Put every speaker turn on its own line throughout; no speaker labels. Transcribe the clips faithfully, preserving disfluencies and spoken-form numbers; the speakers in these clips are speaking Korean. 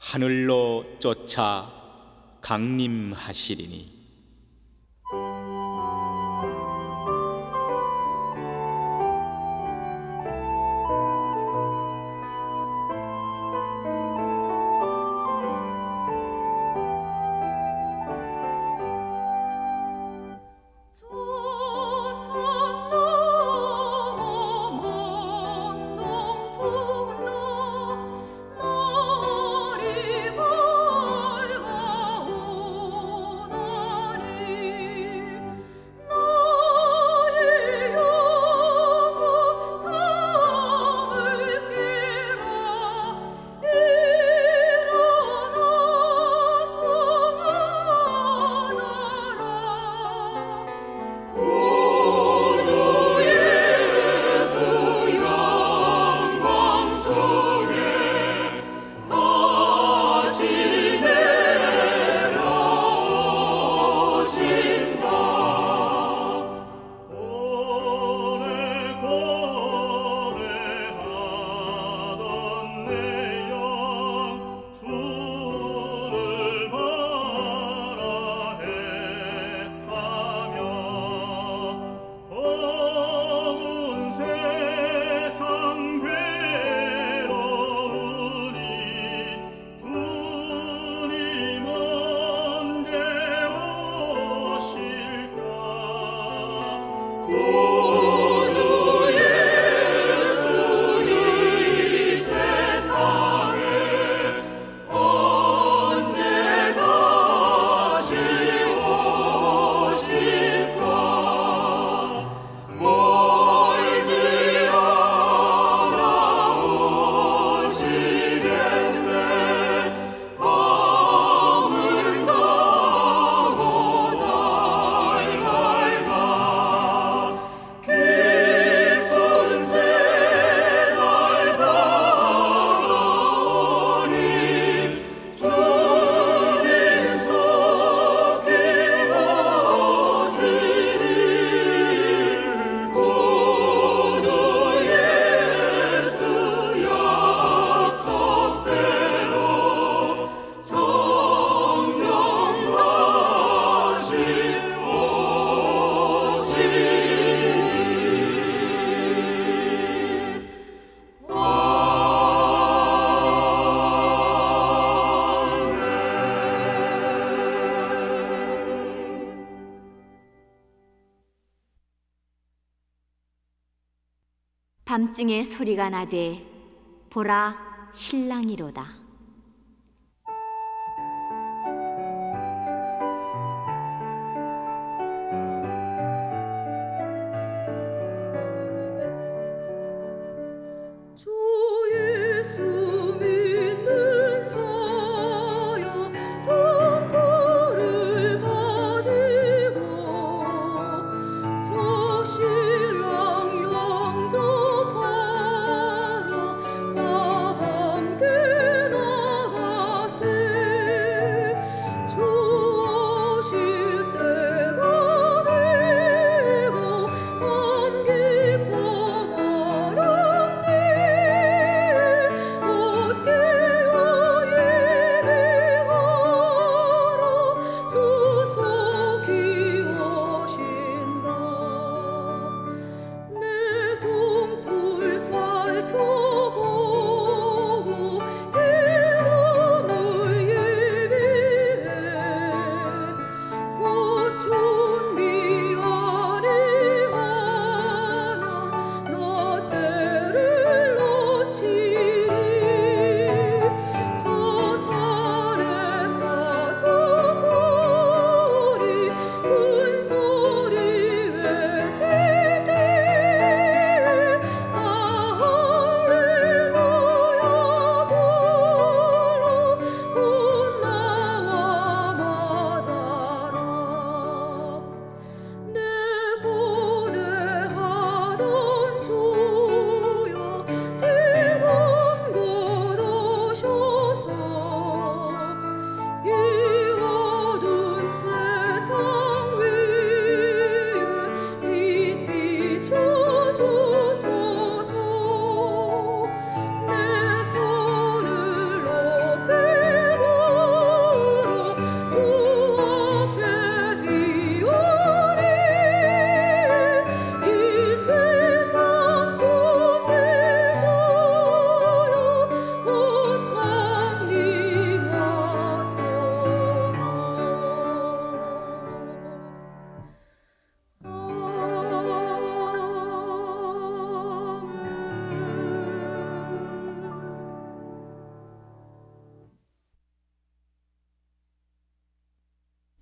하늘로 쫓아 강림하시리니
밤중에 소리가 나되 보라 신랑이로다.
주 예수 믿는 자여 등불을 가지고 저 신랑 영접하러 다 함께 나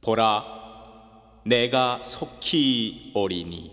보라, 내가 속히 오리니.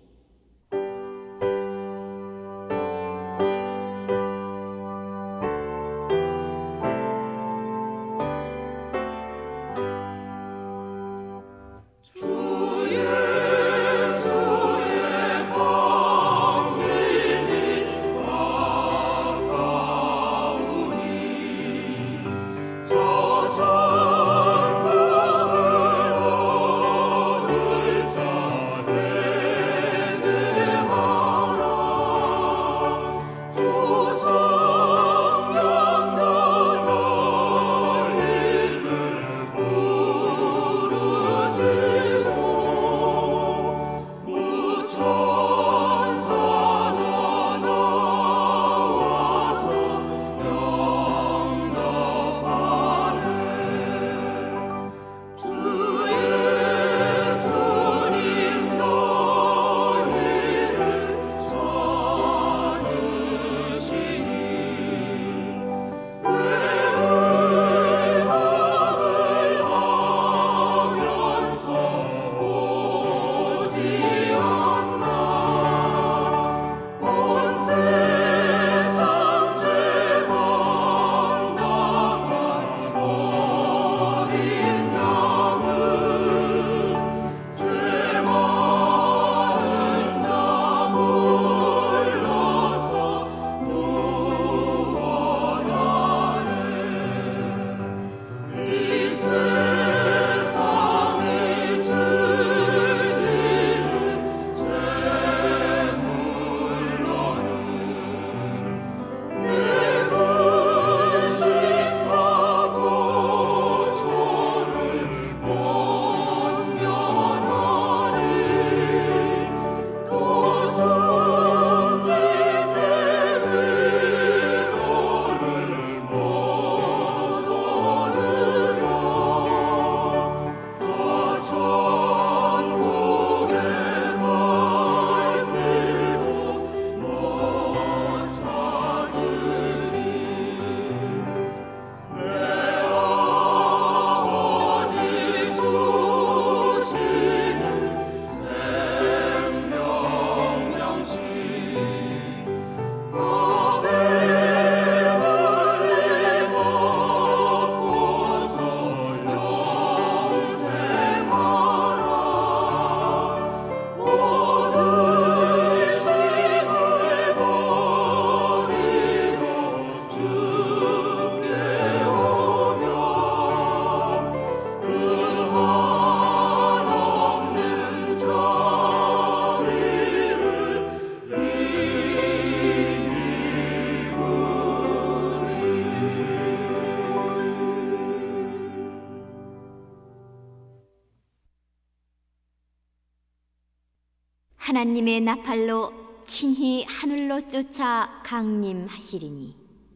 하나님의 나팔로 친히 하늘로 쫓아 강림하시리니.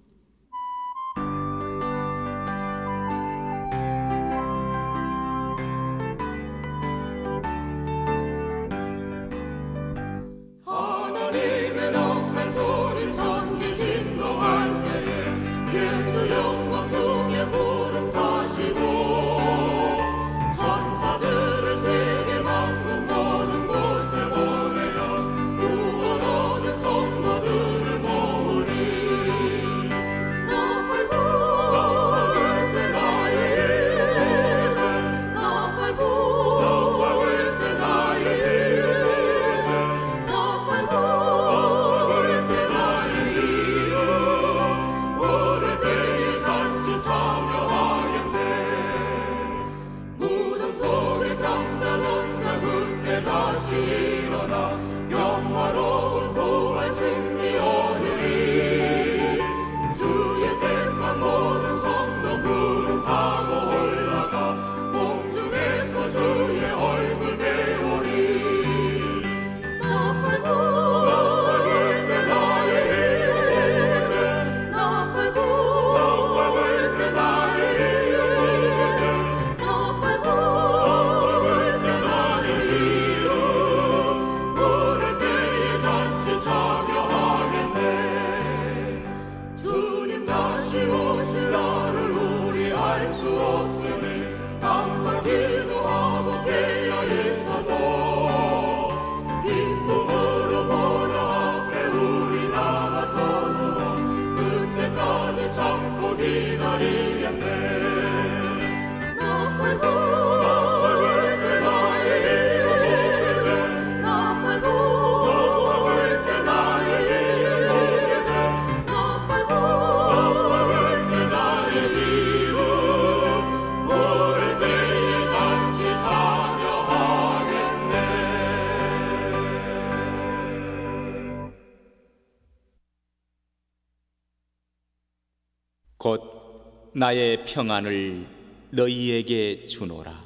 하나님의 나팔 소리 천지 진동할 때에 예수 영광 중에 구름 타시고 천사들을 세계 만국 모든 곳에 보내어 구원 얻은 성도들을 모으리. 나팔 부을 때 나의 이름을 나팔 부을 때 나의 이름을 나팔 부을 때 나의 이름 부를 때에 잔치 참여하겠네. 무덤 속에 잠자던 자 그때 다시 일어나 영화로운 부활 승리 얻으리. 주의 택한 모든 성도 구름 타고 올라가 공중에서 주의 얼굴 배우리. 나팔 부을 때 나의 이름을 나팔 부을 때 나의 이름을 나팔 부을 때 나의 이름 부를 때에 잔치 참여하겠네. 주님 다시 오실 날을 우리 알 수 없으니 항상 기도하라.
곧 나의 평안을 너희에게 주노라.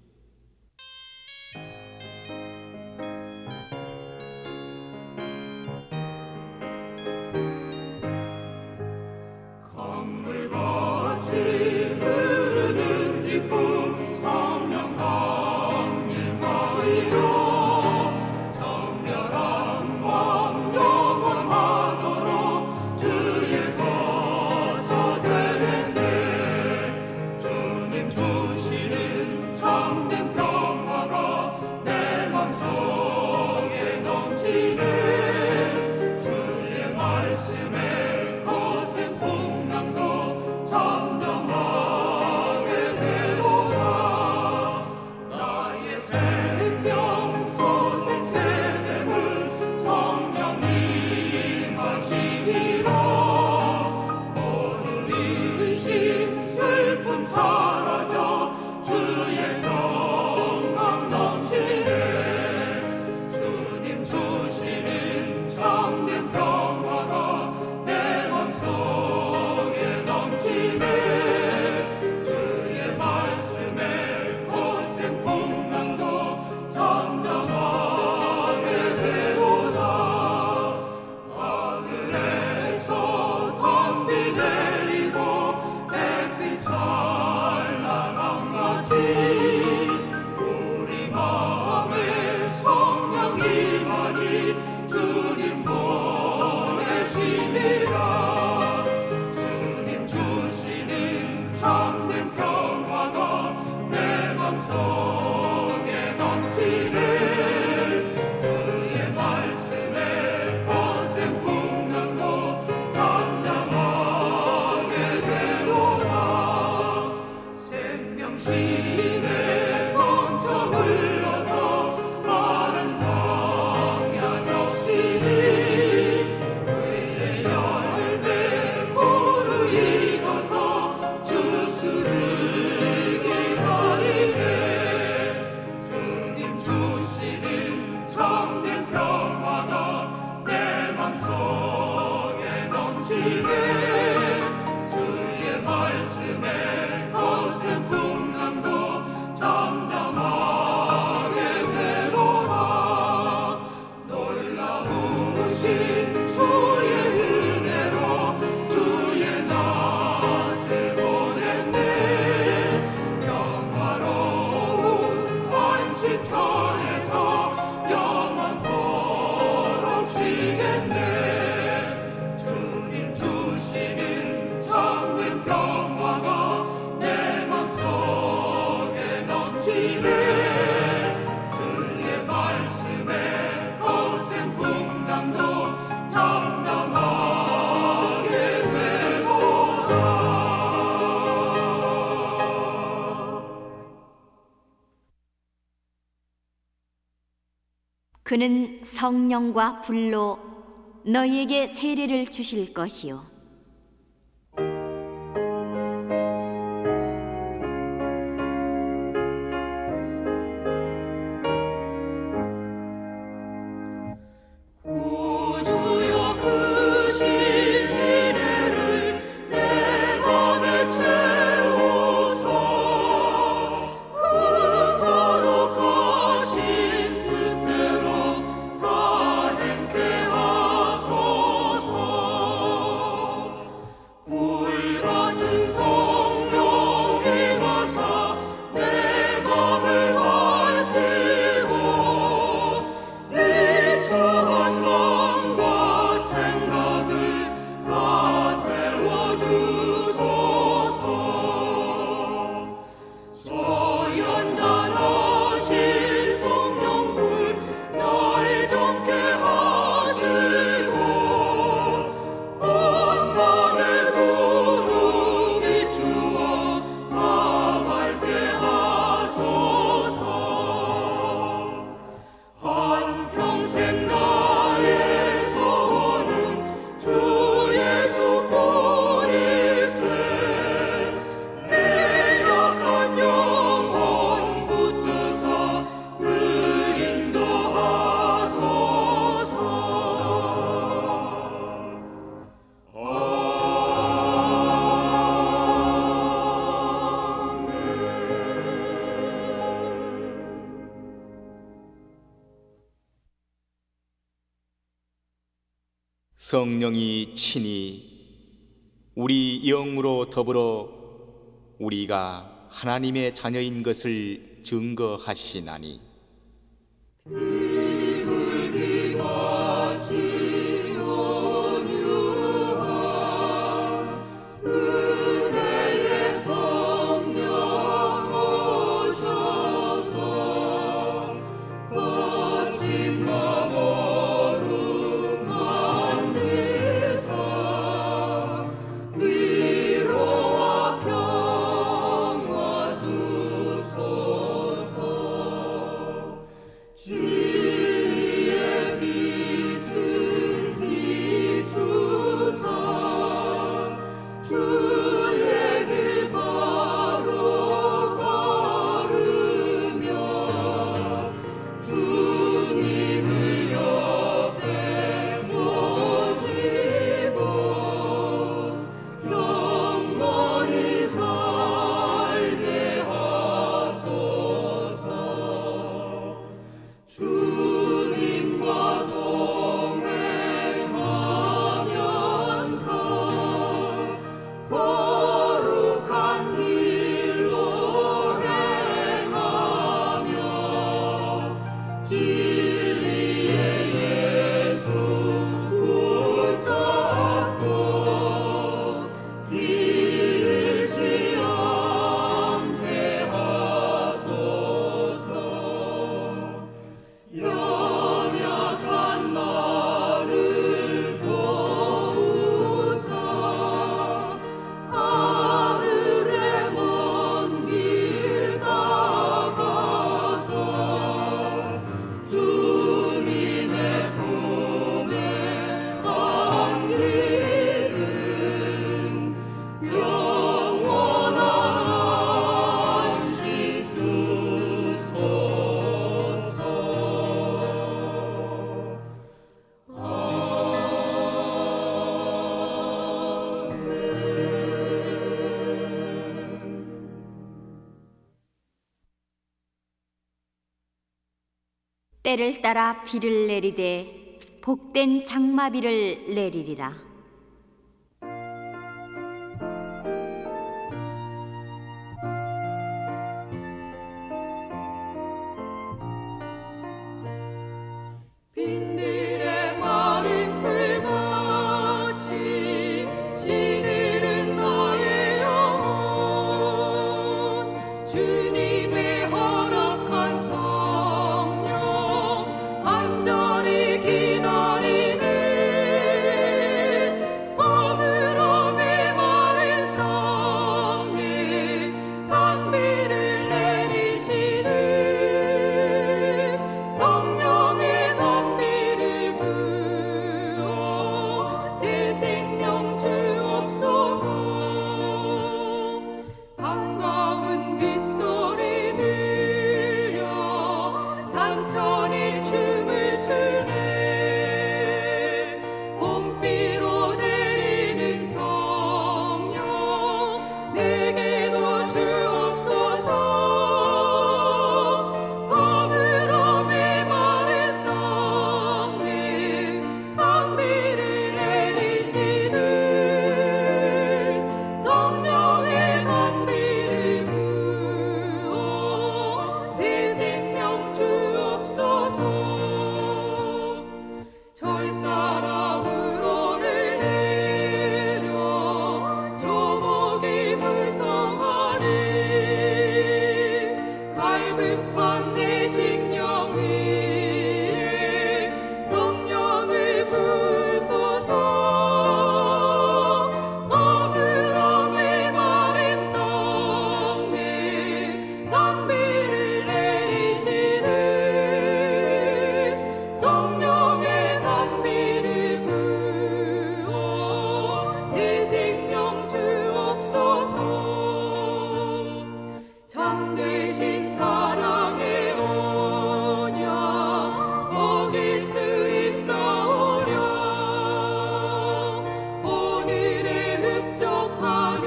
강물같이 흐르는 기쁨 성령 강림하리라. 정결한 마음 영원하도록 주의 거처 되겠네. 주님 주시는 참된 평화가 내 맘속에 넘치네. 주의 말씀에 거센 풍랑도 잠잠하게 되도다. 나의 생명 소생케 되는 성령이 마시니라. 모든 의심 슬픔 사라져 주의 평강 넘치네. 주님 주시는 참된 평화가 내 맘속에 넘치네. 주의 말씀에 거센 풍랑도 잠잠하게 되도다. 하늘에서 단비 내리고 햇빛 찬란함같이 우리 마음에 성령이 많이 주님 보내심이라. 주님 주시는 참된 평화가 내 맘속에 넘치네. 주의 말씀에 거센 풍랑도 잠잠하게 되도다. 생명신에 넘쳐 흘러서 마른 광야 적시니 의의 열매 무르익어서 주수를 기다리네. 주님 주시는 참된 평화가 내 맘속에 넘치네. 주의 말씀에 거센 풍랑도 잠잠하게 되도다. 놀라우신 주의 은혜로 주의 낯을 보냈네. 영화로운 안식처에서 영원토록 쉬겠네. 주님 주시는 참된 평화가 내 맘속에 넘치네. 주의 말씀에 거센 풍랑도 잠잠하게 되도다.
그는 성령과 불로 너희에게 세례를 주실 것이요
구주여 크신 은혜를 내 맘에 채우사. 그 거룩하신 뜻대로 다 행케 하소서.
성령이 친히 우리 영으로 더불어 우리가 하나님의 자녀인 것을 증거하시나니
때를 따라 비를 내리되 복된 장마비를 내리리라.
빈들의 마른 풀같이 시들은 나의 영혼 주님의 허락한 성령 간절히 기다리네 가물어 메마른 땅에 단비를 내리시는 성령의 단비를 부어 새 생명 주옵소서. 반가운 빗소리 들려 산천이 춤을 추네 봄비로 내리는 성령 내게도 주옵소서. 가물어 메마른 땅에 단비를 내리시는 성령의 단비를 부어 새 생명 주옵소서. 절 따라 우러를 내려 조목이 무성하네 갈급한 내 심령 위에 성령을 부으소서. 가물어 메마른 땅에 단비를 내리시는 성령의 단비를 부어 새 생명 주옵소서. 참되신 사랑의 언약 어길 수 있사오랴 오늘의 흡족한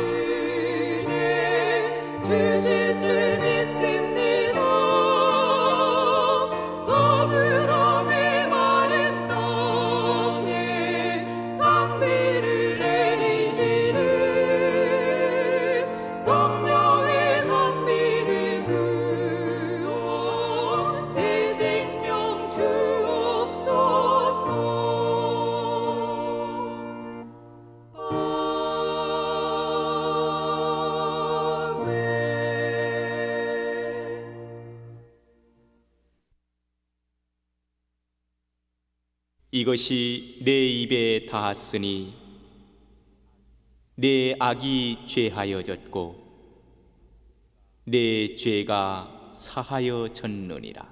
은혜 주실 줄 믿습니다. 가물어 메마른 땅에
이것이 내 입에 닿았으니 내 악이 죄하여졌고 내 죄가 사하여졌느니라.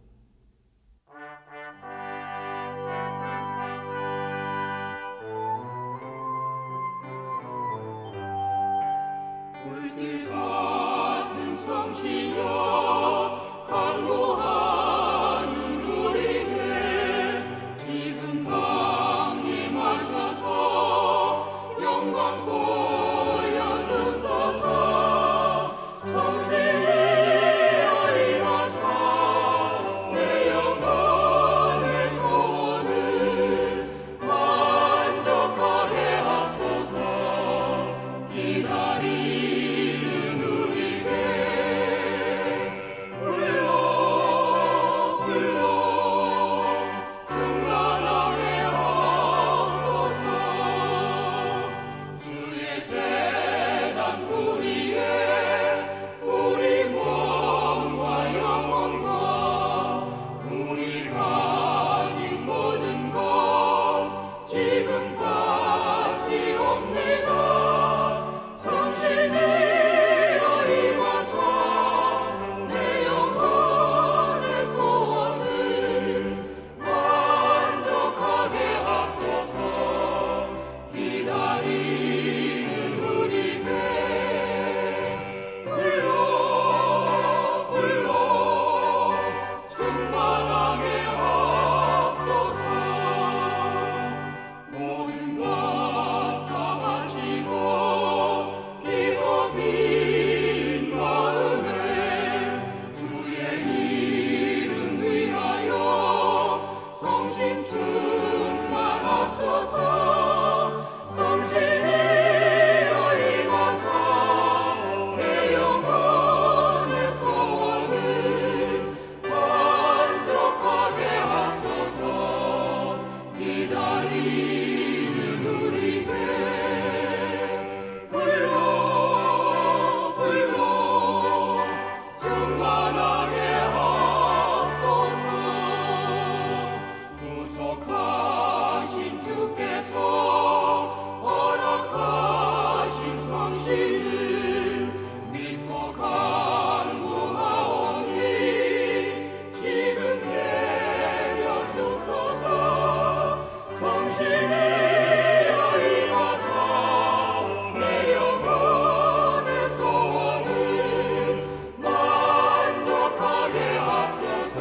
불길 같은 성시여 강구하는 우리에게 지금 강림하셔서 영광 보여주소서. 성신이여 임하사 내 영혼의 소원을 만족하게 하소서. 기다리는 우리에게 불러 불러 충만하게 하소서. 주의 재단 우리의 우리 몸과 영혼과 우리 가진 모든 것 지금같이 옵니다. 성신이여 임하사 내 영혼의 소원을 만족하게 하소서. 기다리는 우리에게 불러 불러 충만하게 하소서. 모든 것 다 바치고 기업인 마음에 주의 이름 위하여 성신 충만하소서. 성신이여 임하사 내 영혼의 소원을 만족하게 하소서. 기다리는 우리에게 불러 불러 충만하게 하소서. 구속하신 주께서 허락하신 성신을 믿고 간구하오니 지금 내려주소서. 성신이여 임하사 내 영혼의 소원을 만족하게 하소서.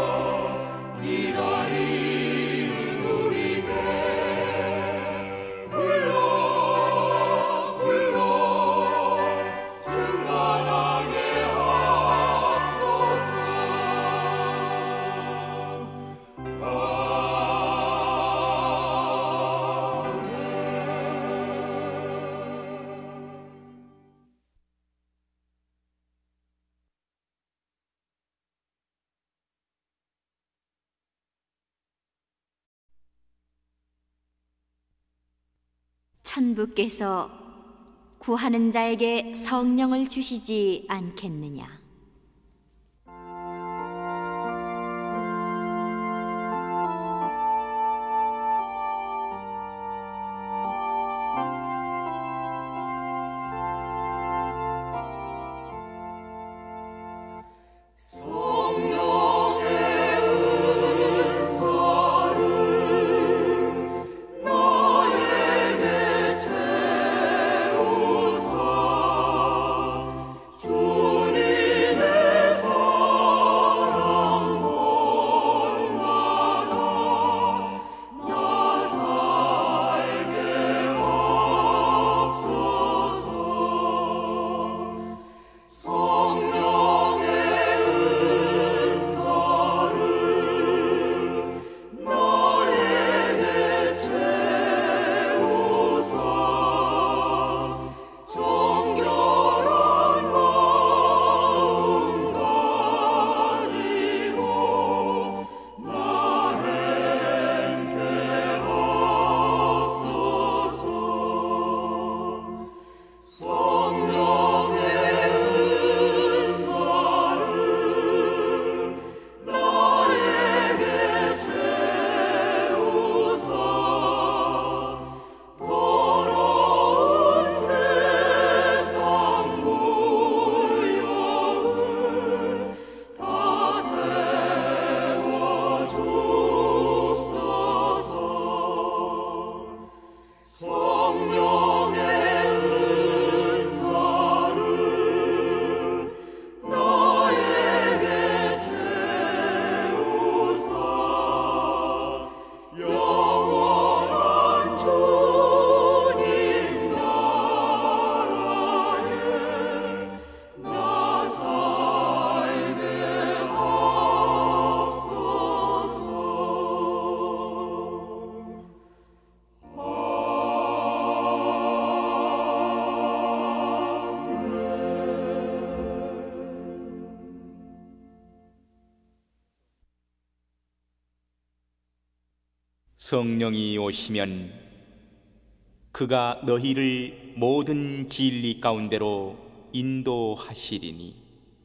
기다리는 우리에게 불러 불러 충만하게 하소서.
천부께서 구하는 자에게 성령을 주시지 않겠느냐.
성령의 은사를 나에게 채우사 주님
성령이 오시면 그가 너희를 모든 진리 가운데로 인도하시리니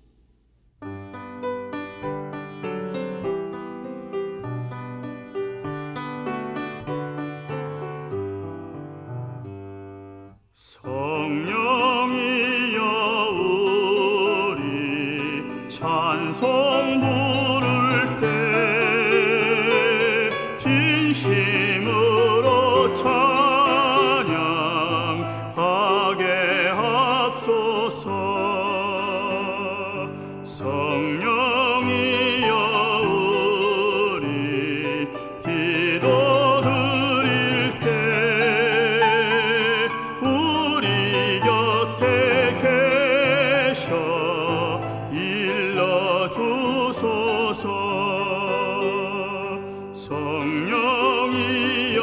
성령이여 우리 찬송 부를 때 진심으로 찬양하게 합소서. 성령이여 우리 기도 드릴 때 우리 곁에 계셔 일러주소서. 성령이여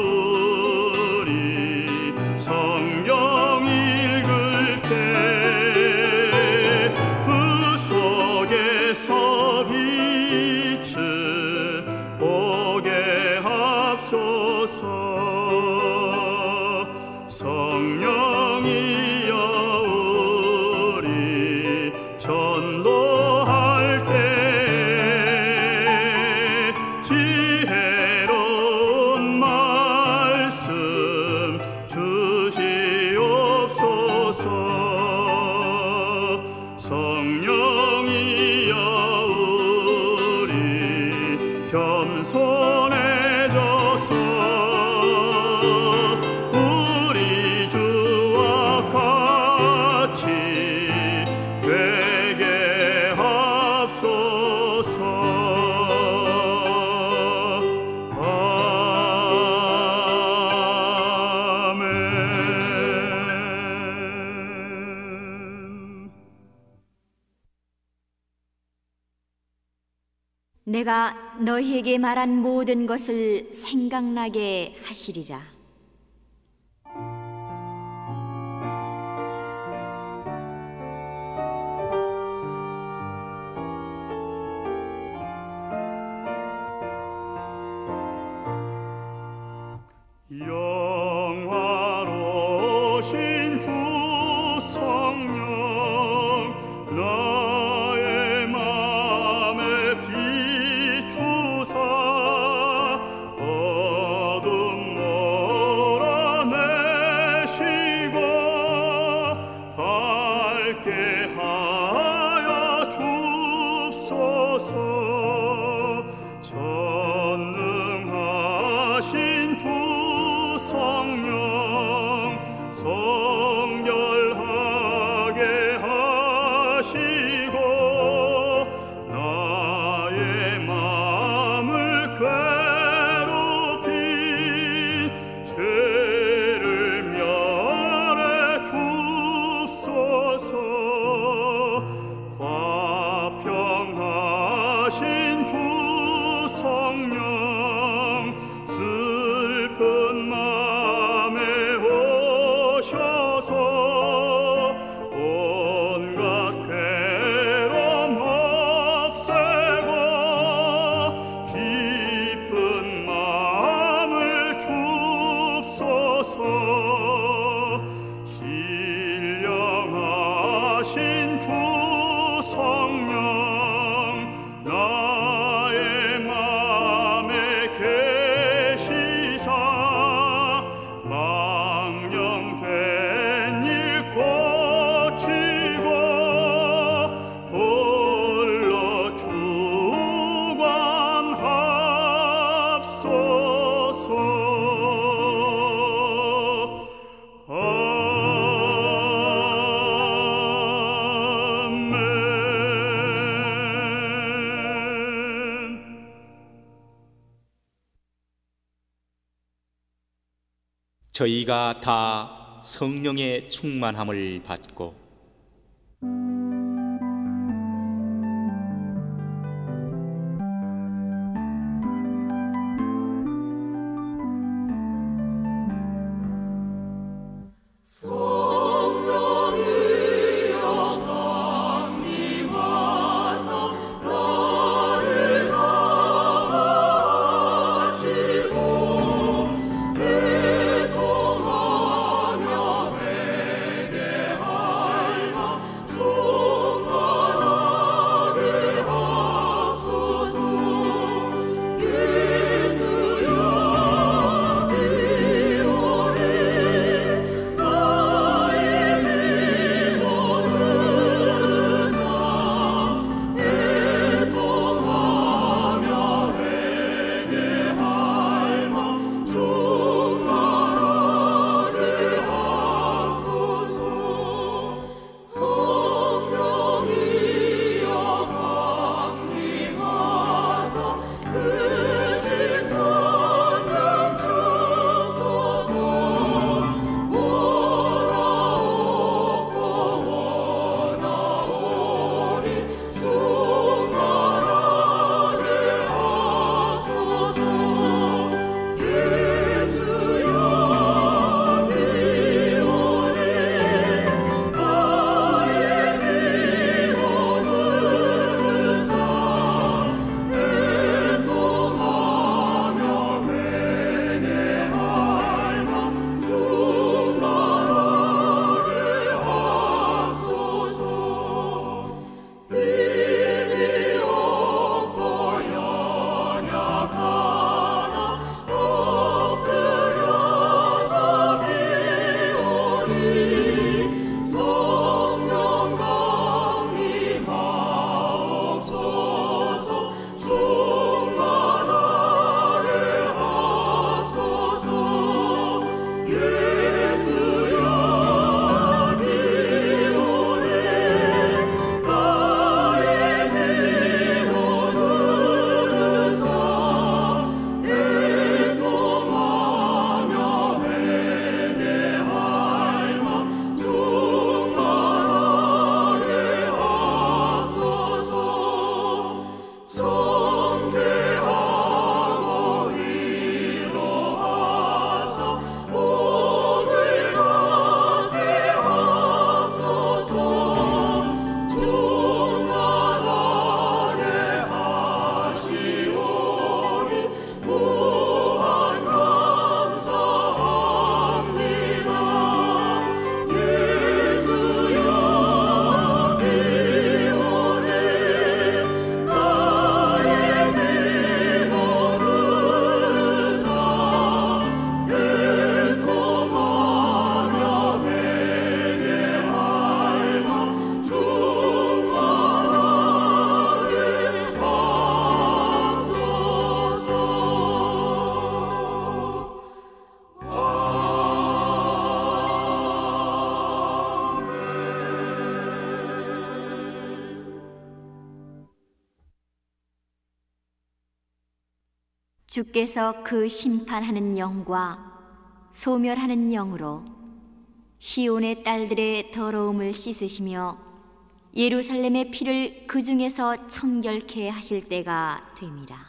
우리 성경 읽을 때 그 속에서 빛을 보게 합소서. 성령이여 우리 전도할 때 지혜로운 말씀 주시옵소서. 성령이여 우리 겸손해져서 우리 주와 같이 되게 합소서. 아멘.
내가 너희에게 말한 모든 것을 생각나게 하시리라.
영화로우신 주 성령 나의 맘에 비추사 어둠 몰아내시고 밝게 하여 줍소서. 전능하신 주 성령 성결하게 하시고 나의 마음을 괴롭힌 죄를 멸해 줍소서. 화평하신 주 성령 슬픈 맘에 오셔서 온갖 괴로움 없애고 기쁜 마음을 줍소서. 신령하신 주 성령 나의 맘에 계시사 망령된 일 고치고 홀로 주관합소서. 아멘.
저희가 다 성령의 충만함을 받고
성령이여 강림하사 나를 감화하시고
주께서 그 심판하는 영과 소멸하는 영으로 시온의 딸들의 더러움을 씻으시며 예루살렘의 피를 그 중에서 청결케 하실 때가 됨이라.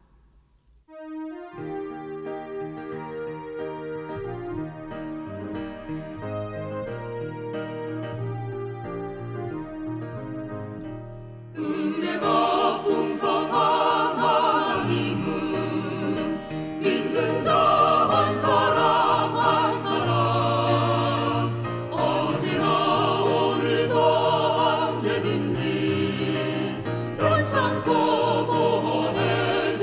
은혜가 풍성한 하나님은 믿는 자 한 사람 한 사람 어제나 오늘도 언제든지 편찮고 보호해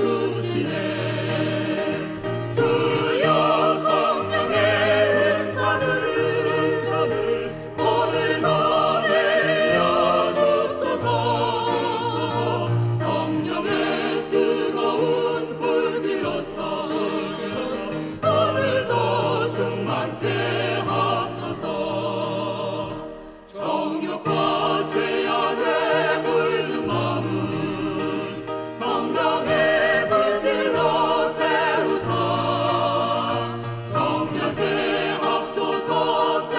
주시네. 주여 성령의 은사를 은사를 오늘도 내려 주소서. 성령의 뜨거운 불길로서 오늘도 충만케 하소서. 정욕과 죄악에 물든 마음은 성령의 불길로 태우사 정결케 하소서.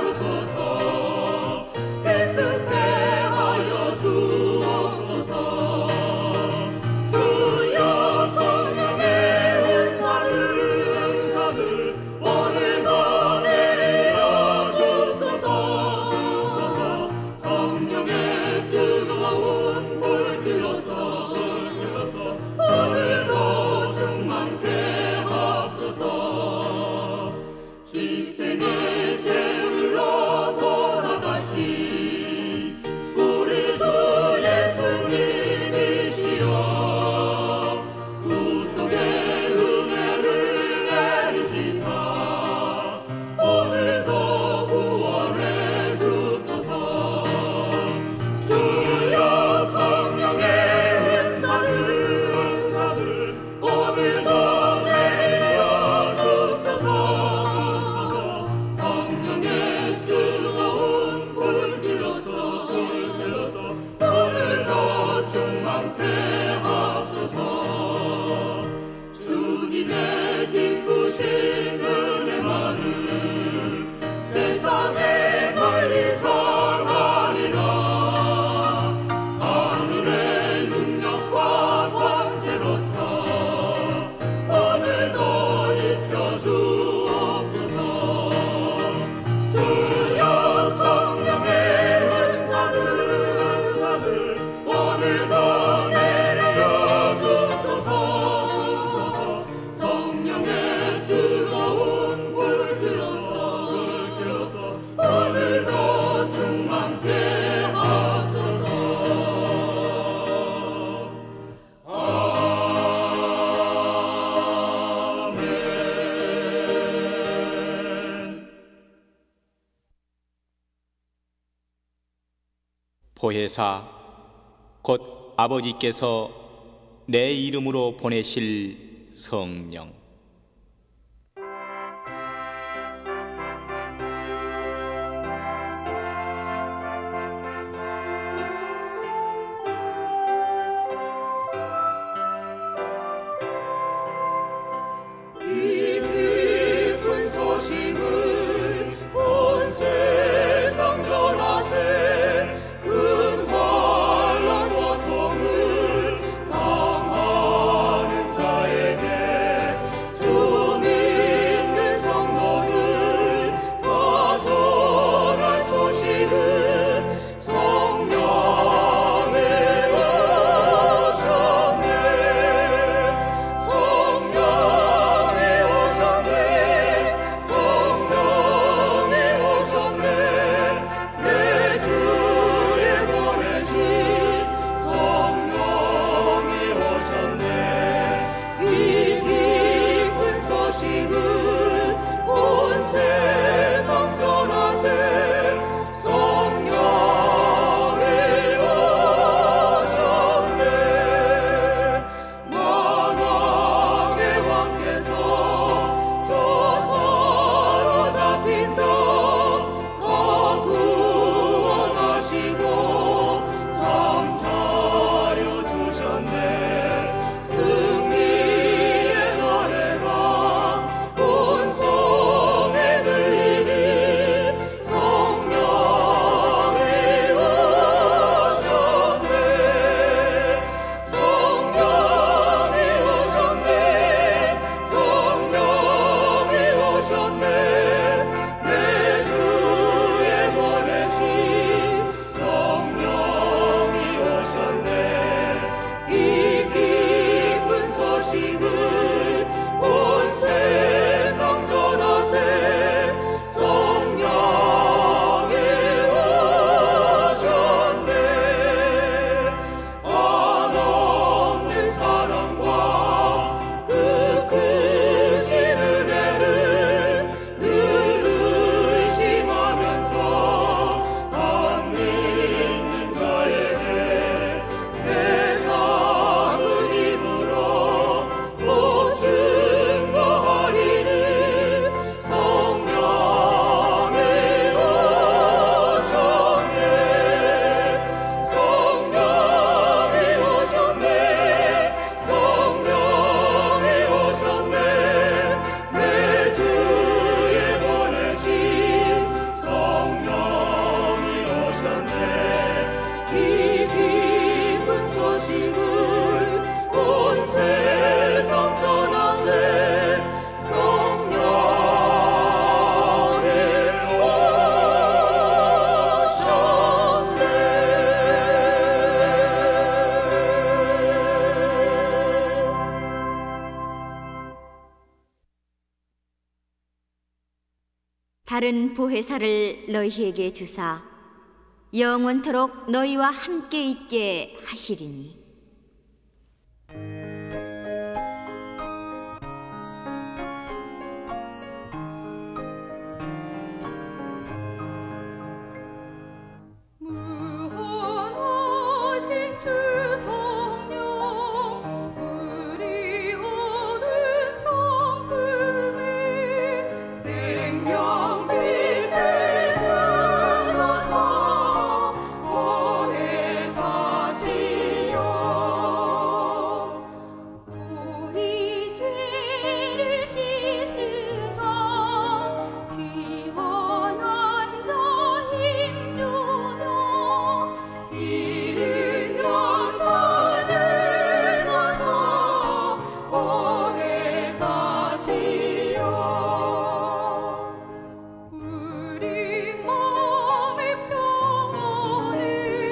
태우소서. 깨끗게 하여 주옵소서. 주여 성령의 은사를 은사를 오늘도 내려 주소서. 성령의 뜨거운 불길로서 오늘도 충만케 하소서. 기생의 제물로 돌아가신 우리 주 예수님이시여 구속의 은혜를 내리시사 오늘도 구원해 주소서. 주여 성령의 은사를 은사를 오늘도 내려 주소서. 성령의 뜨거운 불길로서 오늘도 충만케 하소서. 주님의 기쁘신 은혜만을 세상에 널리 전하리라. 하늘의 능력과 권세로서 오늘도 입혀 주옵소서. 주여 성령의 은사를 은사를 오늘도 내려 주소서. 성령의 뜨거운 불길로서 오늘도 충만케 하소서. 아멘.
보혜사 곧 아버지께서 내 이름으로 보내실 성령.
이 기쁜 소식을 온 세상 전하세. 큰 환난과 고통을 당하는 자에게
다른 보혜사를 너희에게 주사 영원토록 너희와 함께 있게 하시리니
무한하신 주 성령 우리 얻은 성품이 생명빛을 주소서 보혜사시여 우리 죄를 씻으사 피곤한 자 힘주며 이른 영 찾으소서 보혜사시여 우리 마음의 평안을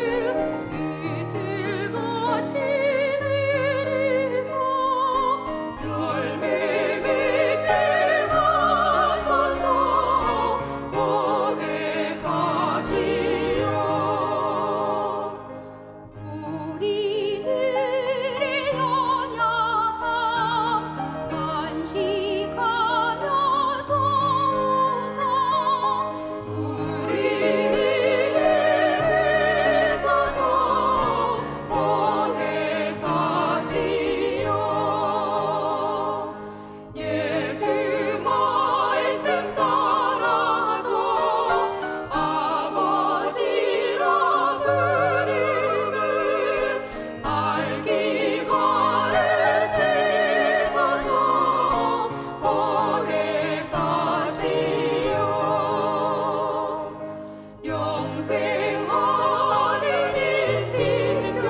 이슬같이 내리사 열매 맺게 하소서 보혜사시여 우리들의 연약함 간직하며 도우사 우리 위에 되소서 보혜사시여 예수 말씀 따라서 아버지라 부름을 밝히 가르치소서 보혜사시여 영생하는 인치표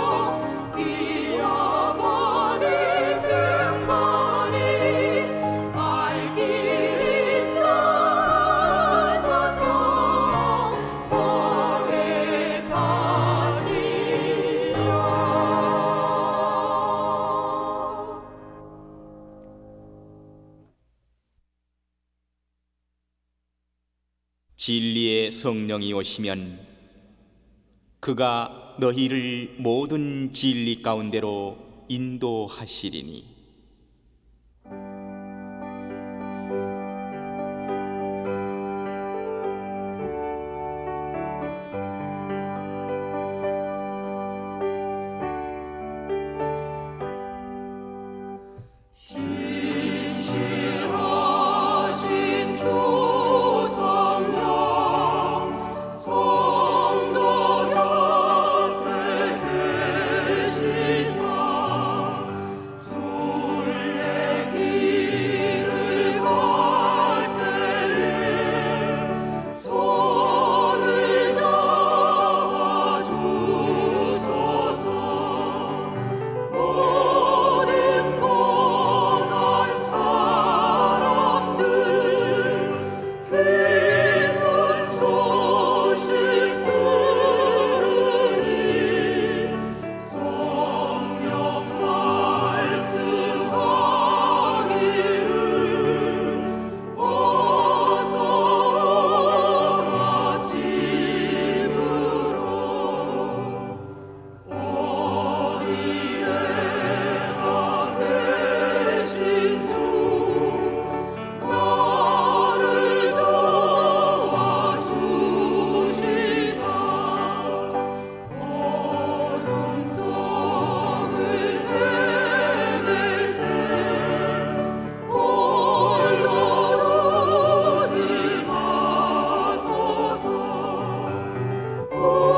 귀여워들 증거니 밝히 인도하소서 보혜사시여
진리의 성령이 오시면 그가 너희를 모든 진리 가운데로 인도하시리니
신실하신 주 성령 성도 곁에 계시사 순례길을 갈 때에 손을 잡아주소서 모든 고난 사람들 기쁜 소식 들으니 성령 말씀하기를 어서 오라 집으로 어디에나 계신 주 나를 도와주시사 어둠 속을 헤맬 때 홀로 두지 마소서